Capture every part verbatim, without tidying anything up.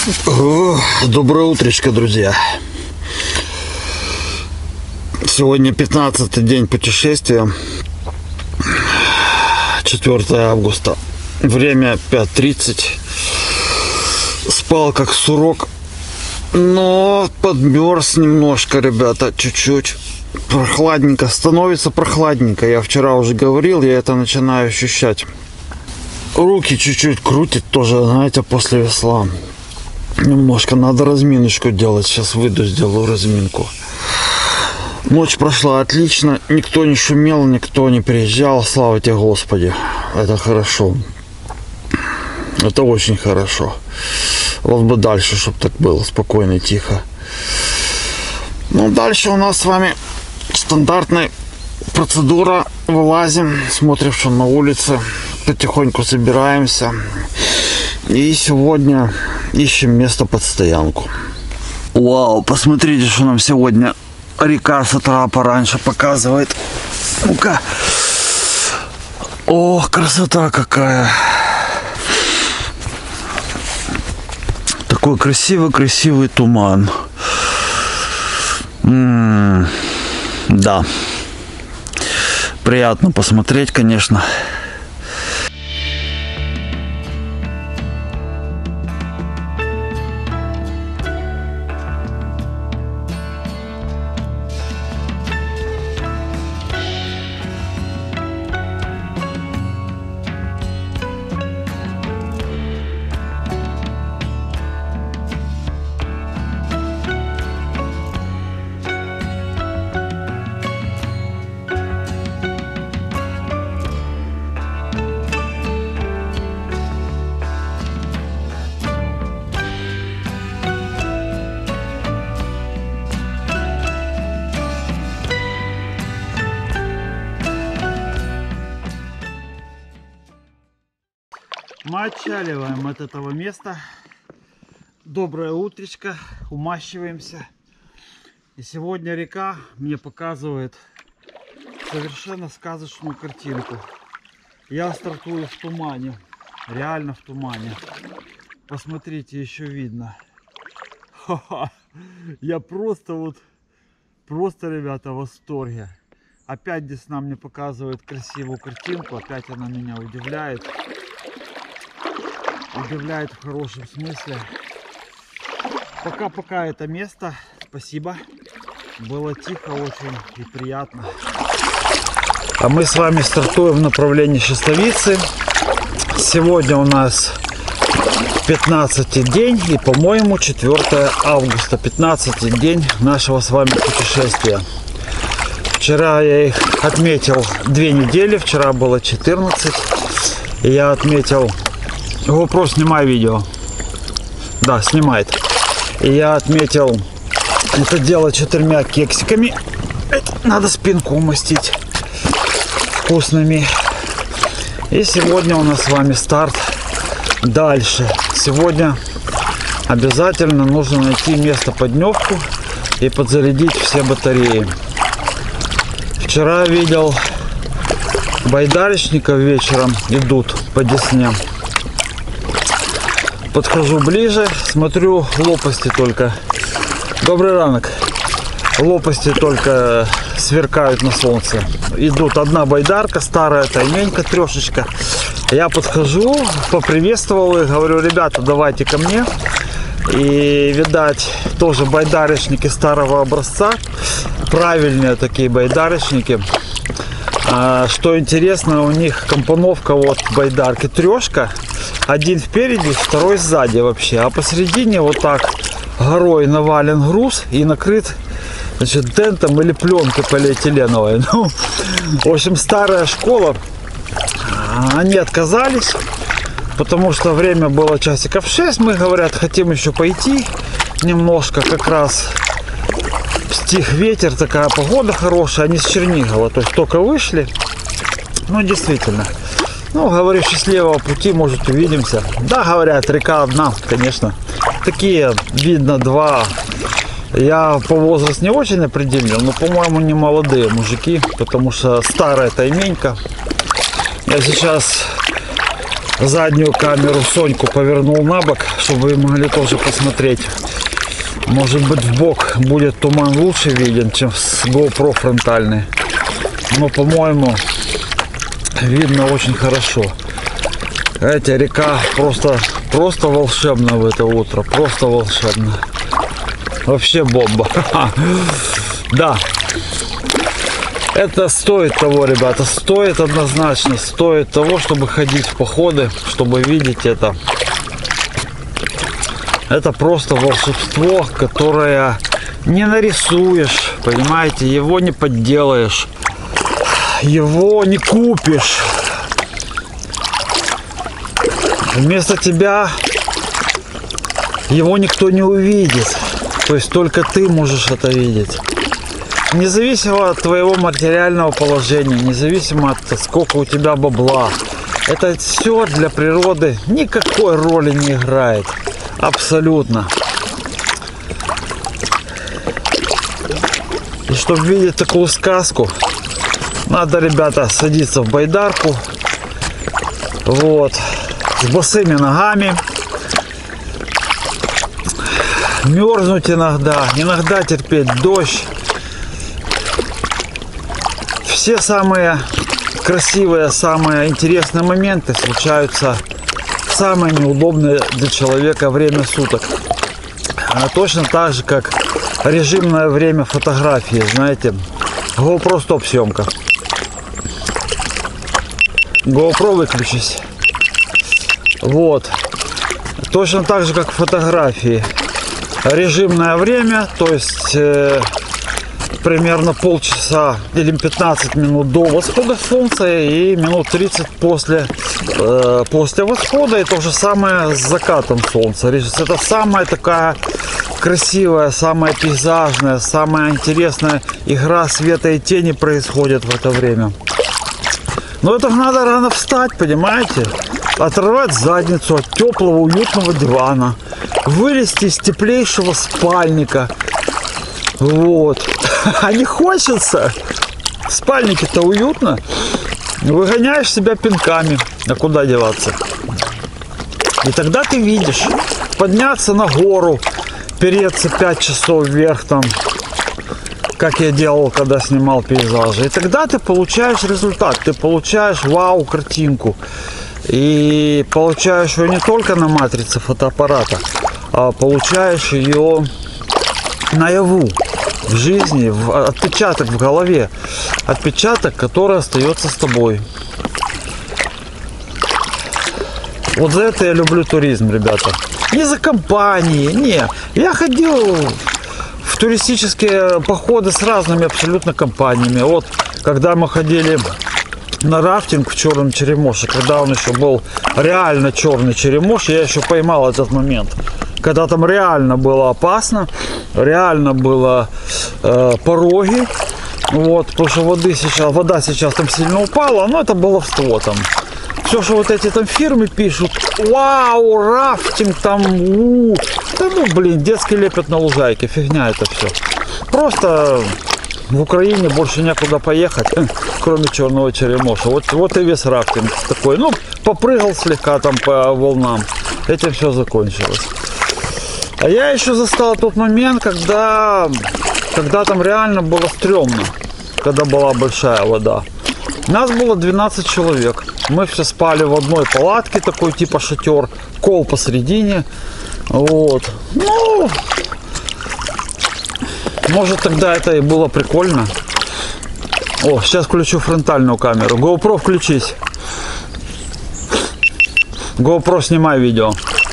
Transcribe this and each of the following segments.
Доброе утречко, друзья. Сегодня пятнадцатый день путешествия, четвёртое августа. Время пять тридцать. Спал как сурок, но подмерз немножко, ребята, чуть-чуть. Прохладненько, становится прохладненько. Я вчера уже говорил, я это начинаю ощущать. Руки чуть-чуть крутит тоже, знаете, после весла. Немножко надо разминочку делать. Сейчас выйду, сделаю разминку. Ночь прошла отлично. Никто не шумел, никто не приезжал. Слава тебе, Господи. Это хорошо. Это очень хорошо. Вот бы дальше, чтобы так было спокойно и тихо. Ну, дальше у нас с вами стандартная процедура. Вылазим, смотрим, что на улице. Потихоньку собираемся. И сегодня ищем место под стоянку. Вау, посмотрите, что нам сегодня река с утра пораньше показывает. Ну-ка. Ох, красота какая. Такой красивый-красивый туман. М-м-м, да. Приятно посмотреть, конечно. Мы отчаливаем от этого места. Доброе утречко. Умащиваемся. И сегодня река мне показывает совершенно сказочную картинку. Я стартую в тумане. Реально в тумане. Посмотрите, еще видно. Ха-ха. Я просто вот, просто, ребята, в восторге. Опять Десна мне показывает красивую картинку. Опять она меня удивляет. Удивляет в хорошем смысле. Пока-пока это место. Спасибо. Было тихо очень и приятно. А мы с вами стартуем в направлении Шестовицы. Сегодня у нас пятнадцатый день и, по-моему, четвёртое августа. пятнадцатый день нашего с вами путешествия. Вчера я их отметил две недели. Вчера было четырнадцать. И я отметил... GoPro, снимай видео. Да, снимает. И я отметил это дело четырьмя кексиками. Надо спинку умастить вкусными. И сегодня у нас с вами старт дальше. Сегодня обязательно нужно найти место под дневку и подзарядить все батареи. Вчера видел байдарочников вечером идут по Десне. Подхожу ближе, смотрю, лопасти только. Добрый ранок. Лопасти только сверкают на солнце. Идут одна байдарка, старая тайменька, трешечка. Я подхожу, поприветствовал их, говорю: ребята, давайте ко мне. И, видать, тоже байдарочники старого образца. Правильные такие байдарочники. А, что интересно, у них компоновка вот байдарки трешка. Один впереди, второй сзади вообще. А посередине вот так горой навален груз и накрыт, значит, тентом или пленкой полиэтиленовой. Ну, в общем, старая школа. Они отказались, потому что время было часиков шесть. Мы, говорят, хотим еще пойти немножко. Как раз стих ветер, такая погода хорошая. Они с Чернигова, то есть только вышли. Ну, действительно. Ну, говорю, счастливого пути, может, увидимся. Да, говорят, река одна, конечно. Такие, видно, два. Я по возрасту не очень определил, но, по-моему, не молодые мужики, потому что старая тайменька. Я сейчас заднюю камеру Соньку повернул на бок, чтобы вы могли тоже посмотреть. Может быть, в бок будет туман лучше виден, чем с GoPro фронтальный. Но, по-моему, видно очень хорошо. Эта река просто, просто волшебна в это утро. Просто волшебно. Вообще бомба. Да. Это стоит того, ребята. Стоит однозначно. Стоит того, чтобы ходить в походы, чтобы видеть это. Это просто волшебство, которое не нарисуешь. Понимаете? Его не подделаешь. Его не купишь. Вместо тебя его никто не увидит. То есть только ты можешь это видеть. Независимо от твоего материального положения, независимо от сколько у тебя бабла. Это все для природы никакой роли не играет. Абсолютно. И чтобы видеть такую сказку, надо, ребята, садиться в байдарку. Вот. С босыми ногами. Мерзнуть иногда. Иногда терпеть дождь. Все самые красивые, самые интересные моменты случаются в самое неудобное для человека время суток. А точно так же, как режимное время фотографии. Знаете, GoPro стоп съемка. GoPro выключись. Вот. Точно так же, как фотографии. Режимное время, то есть э, примерно полчаса или пятнадцать минут до восхода солнца и минут тридцать после, э, после восхода. И то же самое с закатом солнца. Это самая такая красивая, самая пейзажная, самая интересная игра света и тени происходит в это время. Но это надо рано встать, понимаете? Оторвать задницу от теплого, уютного дивана. Вылезти из теплейшего спальника. Вот. А не хочется. В спальнике-то уютно. Выгоняешь себя пинками. А куда деваться? И тогда ты видишь. Подняться на гору. Переться пять часов вверх там. Как я делал, когда снимал пейзажи. И тогда ты получаешь результат. Ты получаешь вау-картинку. И получаешь ее не только на матрице фотоаппарата, а получаешь ее наяву, в жизни, в отпечаток в голове. Отпечаток, который остается с тобой. Вот за это я люблю туризм, ребята. Не за компании, не. Я ходил в туристические походы с разными абсолютно компаниями. Вот, когда мы ходили на рафтинг в Черном Черемоше, когда он еще был реально черный Черемош, я еще поймал этот момент, когда там реально было опасно, реально было э, пороги, вот, потому что воды сейчас, вода сейчас там сильно упала, но это баловство там. Все, что вот эти там фирмы пишут, вау, рафтинг там, у, да ну блин, детский лепет на лужайке, фигня это все. Просто в Украине больше некуда поехать, кроме Черного Черемоша. Вот, вот и весь рафтинг такой. Ну, попрыгал слегка там по волнам. Этим все закончилось. А я еще застал тот момент, когда, когда там реально было стрёмно. Когда была большая вода. Нас было двенадцать человек. Мы все спали в одной палатке, такой типа шатер. Кол посередине. Вот. Ну... Может, тогда это и было прикольно. О, сейчас включу фронтальную камеру. GoPro включись. GoPro, снимай видео.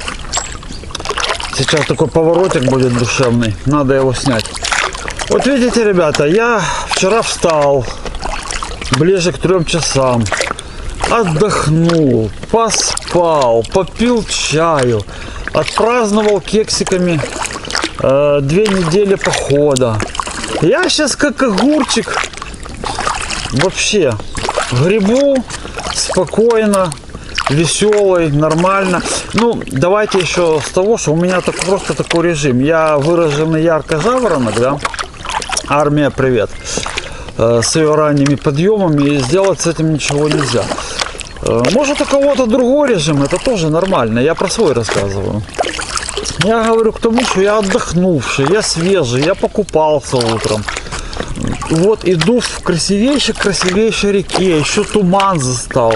Сейчас такой поворотик будет душевный. Надо его снять. Вот видите, ребята, я вчера встал ближе к трем часам. Отдохнул, поспал, попил чаю. Отпраздновал кексиками э, две недели похода. Я сейчас как огурчик вообще грибу спокойно, веселый, нормально. Ну, давайте еще с того, что у меня так, просто такой режим. Я выраженный ярко жаворонок, да? Армия, привет. Э, с ее ранними подъемами, и сделать с этим ничего нельзя. Может, у кого-то другой режим, это тоже нормально, я про свой рассказываю. Я говорю к тому, что я отдохнувший, я свежий, я покупался утром. Вот иду в красивейшей-красивейшей реке, еще туман застал.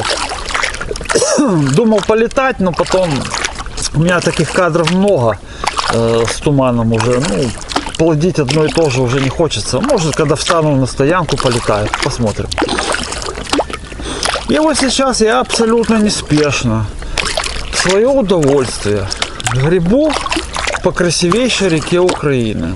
Думал полетать, но потом у меня таких кадров много э, с туманом уже. Ну, плодить одно и то же уже не хочется. Может, когда встану на стоянку, полетаю. Посмотрим. И вот сейчас я абсолютно неспешно, в свое удовольствие, гребу по красивейшей реке Украины.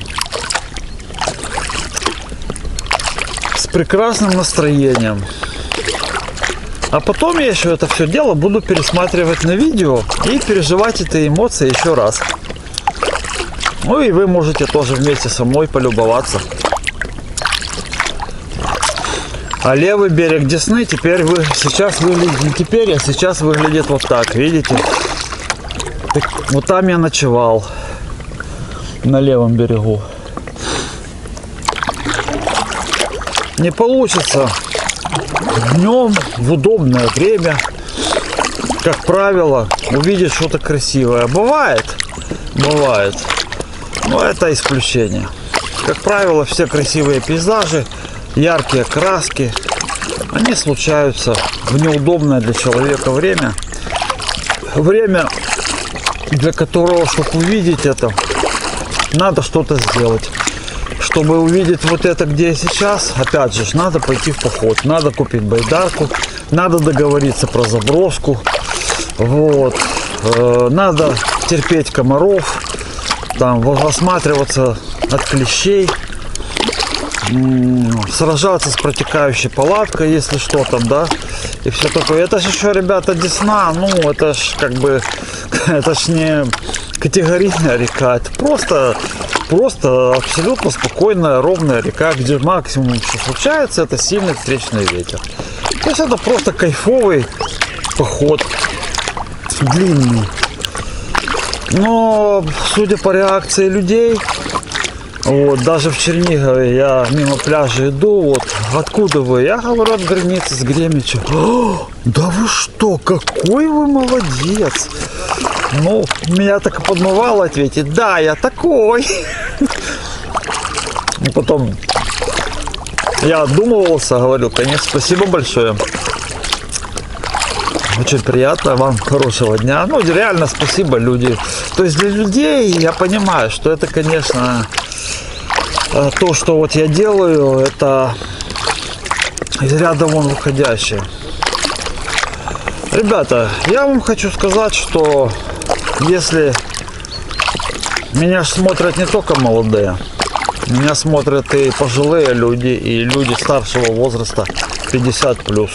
С прекрасным настроением. А потом я еще это все дело буду пересматривать на видео и переживать эти эмоции еще раз. Ну и вы можете тоже вместе со мной полюбоваться. А левый берег Десны теперь вы сейчас выглядит, не теперь, а сейчас выглядит вот так, видите? Так, вот там я ночевал, на левом берегу. Не получится днем в удобное время, как правило, увидеть что-то красивое. Бывает, бывает, но это исключение. Как правило, все красивые пейзажи, яркие краски, они случаются в неудобное для человека время. Время, для которого, чтобы увидеть это, надо что-то сделать. Чтобы увидеть вот это, где я сейчас, опять же, надо пойти в поход, надо купить байдарку, надо договориться про заброску, вот, э, надо терпеть комаров, там, осматриваться от клещей, сражаться с протекающей палаткой, если что там, да, и все такое. Это же еще, ребята, Десна, ну, это ж как бы, это ж не категорийная река, это просто, просто абсолютно спокойная, ровная река, где максимум, что случается, это сильный встречный ветер. То есть это просто кайфовый поход, длинный. Но, судя по реакции людей, вот, даже в Чернигове я мимо пляжа иду, вот, откуда вы? Я говорю, от границы с Гремичем. О, да вы что, какой вы молодец! Ну, меня так и подмывало ответить, да, я такой. И потом я отдумывался, говорю, конечно, спасибо большое. Очень приятно, вам хорошего дня. Ну, реально спасибо, люди. То есть для людей я понимаю, что это, конечно, то, что вот я делаю, это из ряда вон выходящее. Ребята, я вам хочу сказать, что если меня смотрят не только молодые, меня смотрят и пожилые люди, и люди старшего возраста, пятьдесят плюс.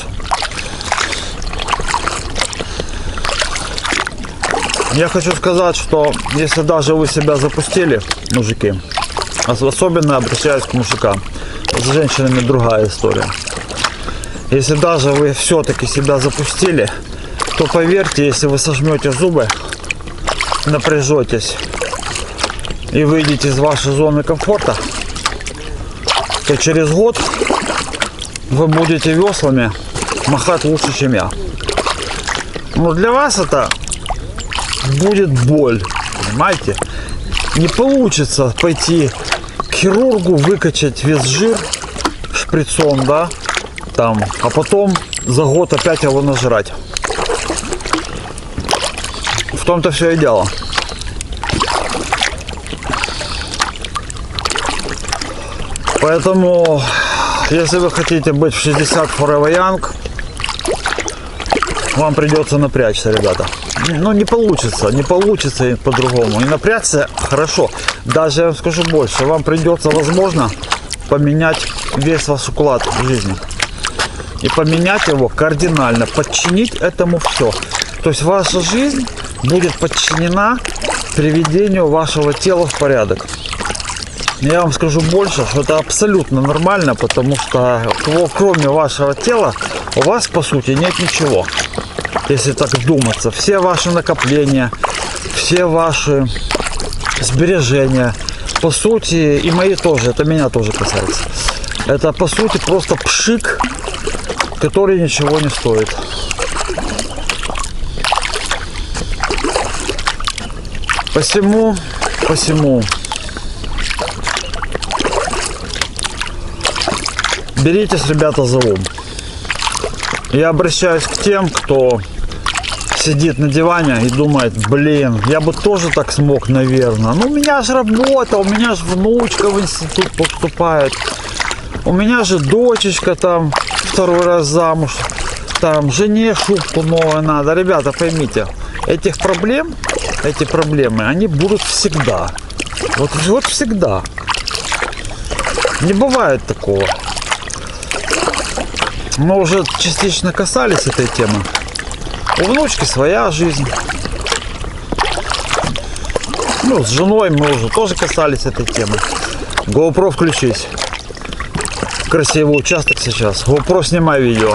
Я хочу сказать, что если даже вы себя запустили, мужики, особенно обращаюсь к мужикам, с женщинами другая история. Если даже вы все-таки себя запустили, то поверьте, если вы сожмете зубы, напряжетесь и выйдете из вашей зоны комфорта, то через год вы будете веслами махать лучше, чем я. Но для вас это будет боль, понимаете? Не получится пойти к хирургу, выкачать весь жир шприцом, да, там, а потом за год опять его нажрать. В том-то все и дело. Поэтому, если вы хотите быть в шестьдесят forever young, вам придется напрячься, ребята. Ну, не получится, не получится по-другому. И напрячься хорошо. Даже, я вам скажу больше, вам придется, возможно, поменять весь ваш уклад в жизни. И поменять его кардинально, подчинить этому все. То есть ваша жизнь будет подчинена приведению вашего тела в порядок. Я вам скажу больше, что это абсолютно нормально, потому что кроме вашего тела у вас по сути нет ничего. Если так думаться, все ваши накопления, все ваши сбережения, по сути, и мои тоже, это меня тоже касается, это по сути просто пшик, который ничего не стоит. Посему, посему. Беритесь, ребята, за ум. Я обращаюсь к тем, кто сидит на диване и думает, блин, я бы тоже так смог, наверное. Ну, у меня же работа, у меня же внучка в институт поступает. У меня же дочечка там второй раз замуж. Там жене шубку новую надо. Ребята, поймите, этих проблем, эти проблемы, они будут всегда. Вот, вот всегда. Не бывает такого. Мы уже частично касались этой темы. У внучки своя жизнь. Ну, с женой мы уже тоже касались этой темы. GoPro включись. Красивый участок сейчас. GoPro, снимай видео.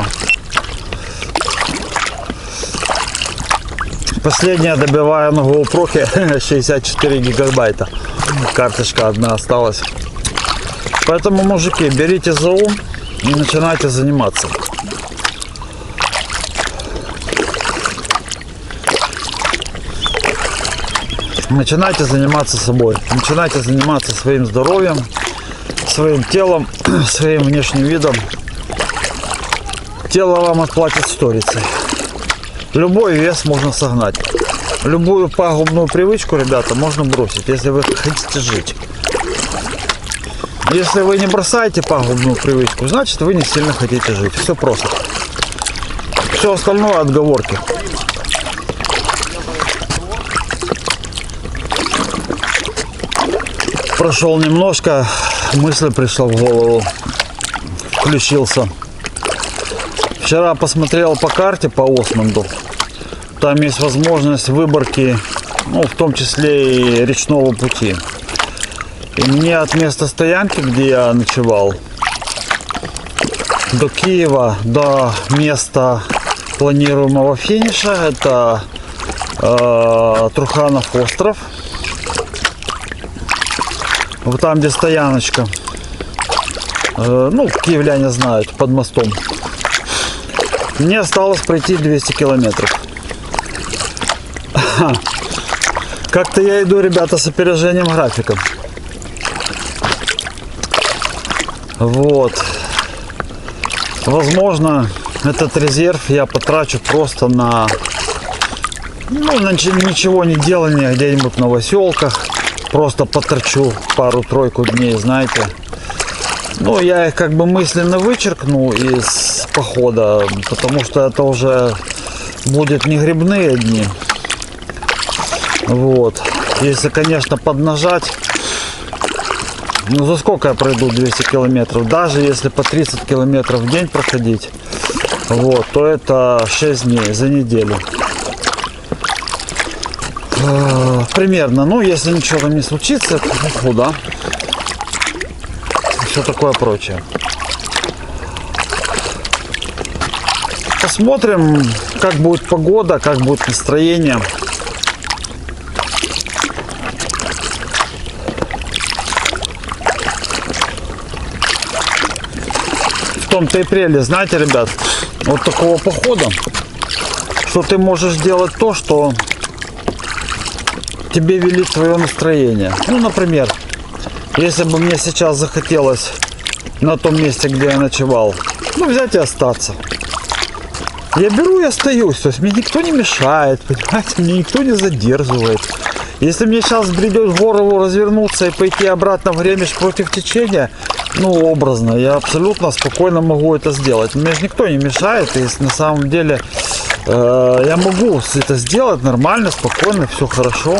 Последняя добиваю на GoPro шестьдесят четыре гигабайта. Карточка одна осталась. Поэтому, мужики, берите за ум и начинайте заниматься. Начинайте заниматься собой. Начинайте заниматься своим здоровьем, своим телом, своим внешним видом. Тело вам отплатит сторицей. Любой вес можно согнать. Любую пагубную привычку, ребята, можно бросить, если вы хотите жить. Если вы не бросаете пагубную привычку, значит вы не сильно хотите жить. Все просто. Все остальное отговорки. Прошел немножко, мысль пришла в голову. Включился. Вчера посмотрел по карте по Осмонду. Там есть возможность выборки, ну, в том числе и речного пути. И мне от места стоянки, где я ночевал, до Киева, до места планируемого финиша, это э, Труханов остров. Вот там, где стояночка. Э, ну, киевляне знают, под мостом. Мне осталось пройти двести километров. Как-то я иду, ребята, с опережением графика. Вот. Возможно, этот резерв я потрачу просто на, ну, на ничего не делание где-нибудь в Новоселках. Просто потрачу пару-тройку дней, знаете. Ну, я их как бы мысленно вычеркну из похода, потому что это уже будет не грибные дни. Вот. Если, конечно, поднажать, ну, за сколько я пройду двести километров? Даже если по тридцать километров в день проходить, вот, то это шесть дней за неделю. Примерно. Ну, если ничего там не случится, то да. Все такое прочее. Посмотрим, как будет погода, как будет настроение. В том-то и прелесть, знаете, ребят, вот такого похода, что ты можешь делать то, что тебе велит твое настроение. Ну, например, если бы мне сейчас захотелось на том месте, где я ночевал, ну, взять и остаться. Я беру и остаюсь. То есть мне никто не мешает, понимаете, мне никто не задерживает. Если мне сейчас бредет в голову развернуться и пойти обратно в Гремиш против течения, ну, образно, я абсолютно спокойно могу это сделать. Мне же никто не мешает, и на самом деле э, я могу это сделать нормально, спокойно, все хорошо.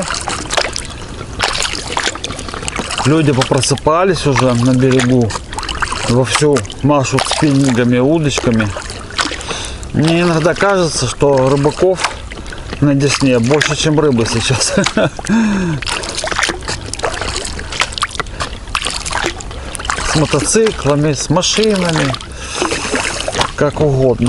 Люди попросыпались уже на берегу, вовсю машут спиннингами, удочками. Мне иногда кажется, что рыбаков на Десне больше, чем рыбы сейчас. С мотоциклами, с машинами, как угодно.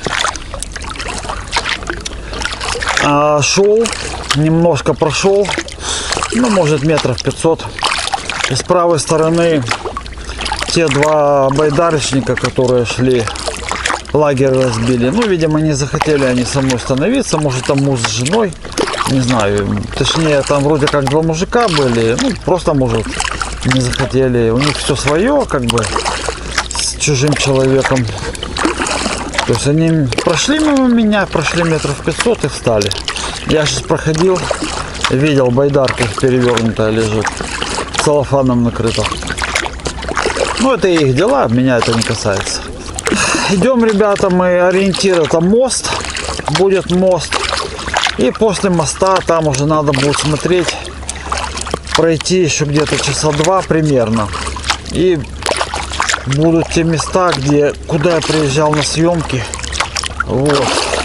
А шел, немножко прошел, ну, может, метров пятьсот. И с правой стороны те два байдарочника, которые шли, лагерь разбили. Ну, видимо, не захотели они со мной становиться. Может, там муж с женой Не знаю, точнее, там вроде как два мужика были, ну, просто, может, не захотели. У них все свое, как бы, с чужим человеком. То есть они прошли мимо меня, прошли метров пятьсот и встали. Я сейчас проходил, видел, байдарка перевернутая лежит, целлофаном накрыта. Ну, это их дела, меня это не касается. Идем, ребята, мы ориентир, это мост, будет мост. И после моста там уже надо будет смотреть, пройти еще где-то часа два примерно. И будут те места, где, куда я приезжал на съемки. Вот.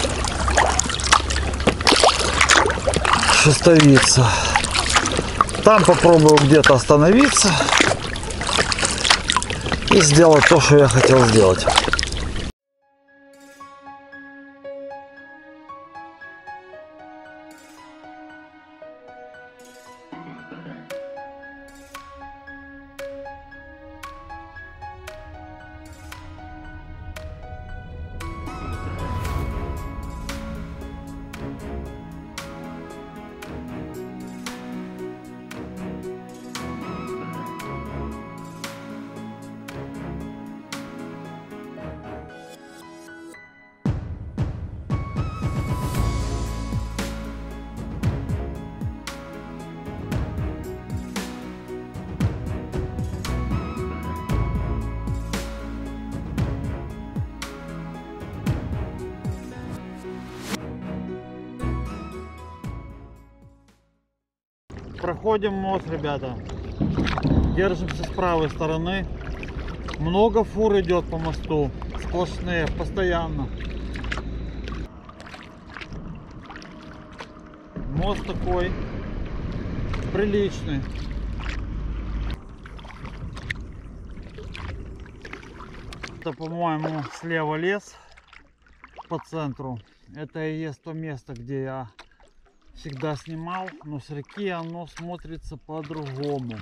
Шестовица. Там попробую где-то остановиться и сделать то, что я хотел сделать. Проходим мост, ребята. Держимся с правой стороны. Много фур идет по мосту. Сплошные, постоянно. Мост такой приличный. Это, по-моему, слева лес по центру. Это и есть то место, где я всегда снимал, но с реки оно смотрится по-другому.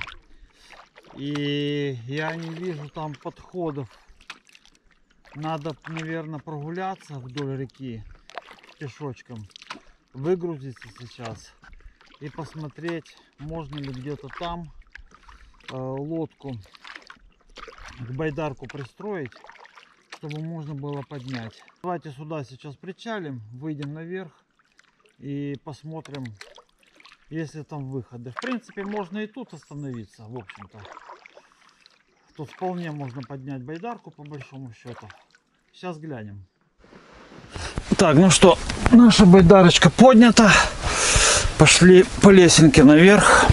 И я не вижу там подходов. Надо, наверное, прогуляться вдоль реки пешочком, выгрузиться сейчас и посмотреть, можно ли где-то там э, лодку к байдарку пристроить, чтобы можно было поднять. Давайте сюда сейчас причалим, выйдем наверх и посмотрим, есть ли там выходы. В принципе, можно и тут остановиться, в общем-то. Тут вполне можно поднять байдарку, по большому счету. Сейчас глянем. Так, ну что, наша байдарочка поднята. Пошли по лесенке наверх.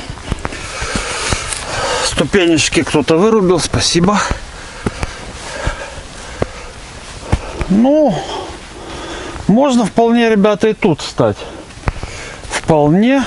Ступенечки кто-то вырубил, спасибо. Ну, можно вполне, ребята, и тут встать. Вполне.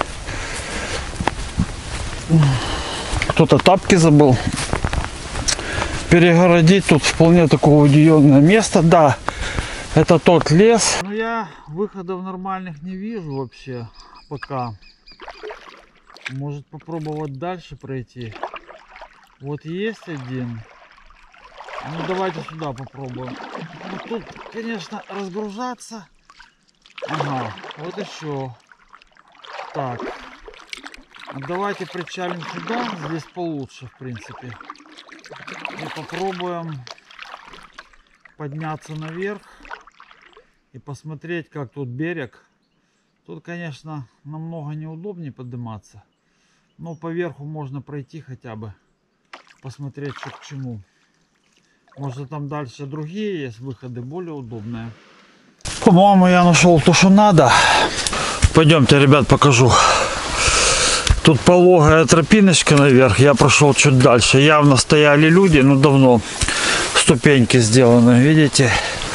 Кто-то тапки забыл. Перегородить тут вполне такое уединенное место. Да, это тот лес. Но я выходов нормальных не вижу вообще пока. Может попробовать дальше пройти. Вот есть один. Ну давайте сюда попробуем. Ну, тут, конечно, разгружаться. Ага, вот еще. Так. Давайте причалим сюда. Здесь получше, в принципе. И попробуем подняться наверх и посмотреть, как тут берег. Тут, конечно, намного неудобнее подниматься, но по верху можно пройти хотя бы, посмотреть, что к чему. Может, там дальше другие есть выходы, более удобные. По-моему, я нашел то, что надо. Пойдемте, ребят, покажу. Тут пологая тропиночка наверх, я прошел чуть дальше. Явно стояли люди, ну давно. Ступеньки сделаны, видите?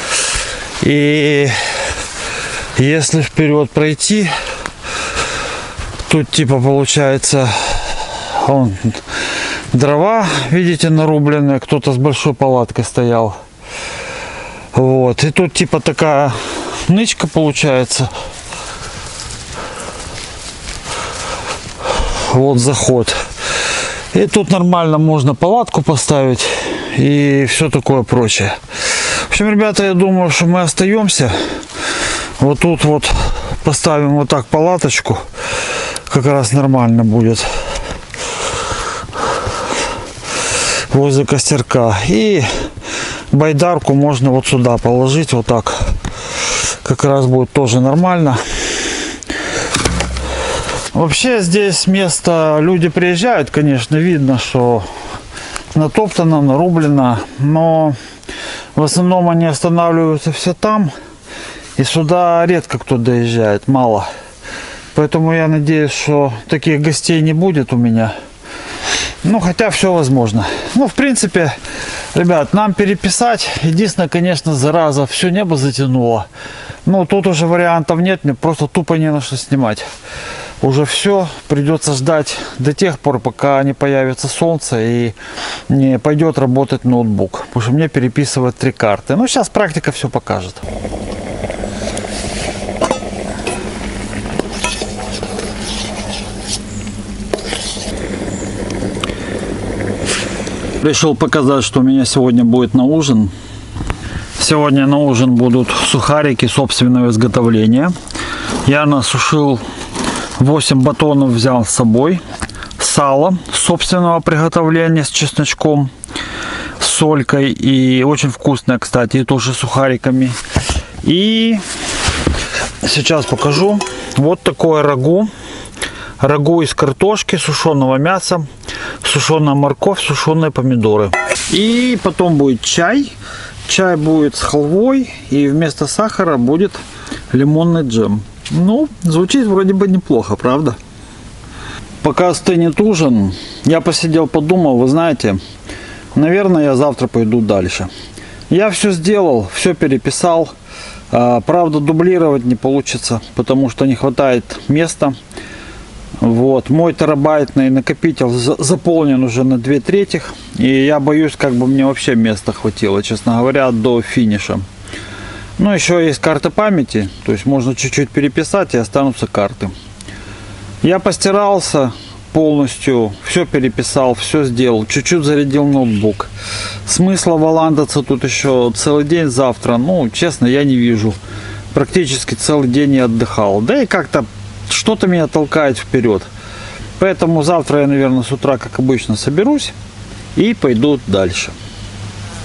И если вперед пройти, тут типа получается он, дрова, видите, нарубленные. Кто-то с большой палаткой стоял. Вот. И тут типа такая нычка получается. Вот заход. И тут нормально можно палатку поставить и все такое прочее. В общем, ребята, я думаю, что мы остаемся. Вот тут вот Поставим вот так палаточку, как раз нормально будет. Возле костерка. И байдарку можно вот сюда положить, вот так. Как раз будет тоже нормально. Вообще здесь место, люди приезжают, конечно, видно, что натоптано, нарублено, но в основном они останавливаются все там, и сюда редко кто доезжает, мало. Поэтому я надеюсь, что таких гостей не будет у меня. Ну, хотя все возможно. Ну, в принципе, ребят, нам переписать. Единственное, конечно, зараза, все небо затянуло. Ну, тут уже вариантов нет, мне просто тупо не на что снимать. Уже все, придется ждать до тех пор, пока не появится солнце и не пойдет работать ноутбук. Потому что мне переписывать три карты. Ну, сейчас практика все покажет. Решил показать, что у меня сегодня будет на ужин. Сегодня на ужин будут сухарики собственного изготовления. Я насушил восемь батонов, взял с собой. Сало собственного приготовления с чесночком, с солькой. И очень вкусное, кстати, и тоже сухариками. И сейчас покажу. Вот такое рагу. Рагу из картошки, сушеного мяса, сушеная морковь, сушеные помидоры. И потом будет чай. Чай будет с халвой, и вместо сахара будет лимонный джем. Ну, звучит вроде бы неплохо, правда? Пока стынет ужин, я посидел, подумал, вы знаете, наверное, я завтра пойду дальше. Я все сделал, все переписал. Правда, дублировать не получится, потому что не хватает места. Вот, мой терабайтный накопитель заполнен уже на две трети, и я боюсь, как бы мне вообще места хватило, честно говоря, до финиша. Ну, еще есть карта памяти, то есть можно чуть-чуть переписать, и останутся карты. Я постирался полностью, все переписал, все сделал, чуть-чуть зарядил ноутбук. Смысла валандаться тут еще целый день завтра, ну, честно, я не вижу. Практически целый день я отдыхал, да и как-то что-то меня толкает вперед. Поэтому завтра я, наверное, с утра, как обычно, соберусь и пойду дальше.